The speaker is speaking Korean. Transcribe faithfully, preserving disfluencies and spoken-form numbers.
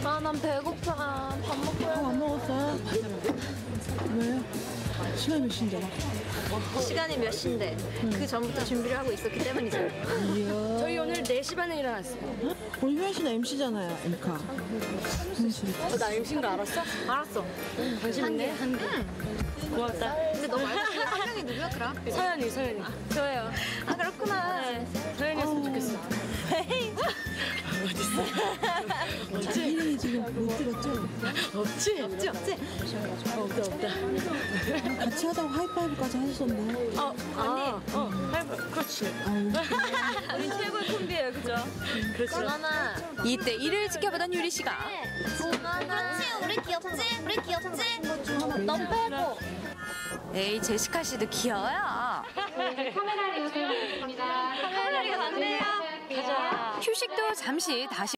아, 난 배고파. 밥 먹고. 밥 안 먹었어요? 왜요? 시간이 몇 시인데? 시간이 몇 시인데 음. 그 전부터 준비를 하고 있었기 때문이죠. 이야. 저희 오늘 네 시 반에 일어났어요. 우리 효연 씨는 엠씨잖아요, 엠카. 어, 나 엠씨인 거 알았어? 알았어. 당신인데? 한 개. 고맙다. 근데 너 말고 한 명이 누구였더라? 서연이, 서연이. 저예요. 아, 그렇구나. 네. 서연이었으면 좋겠어. 자, 혜린이 지금 못 들었죠? 없지? 없지, 없지? 없다, 없다. 같이 하다가 하이파이브까지 하셨었네. 어, 언니. 어, 할바. 그렇지. 우리 최고의 콤비예요, 그죠? 그렇죠. 누나나. 이때 이를 지켜보던 유리 씨가 그렇지, 우리 귀엽지? 우리 귀엽지? 너 빼고. 에이 제시카 씨도 귀여워요. 카메라 리허설 있습니다. 카메라 리허설 안 돼요? 휴식도 잠시 다시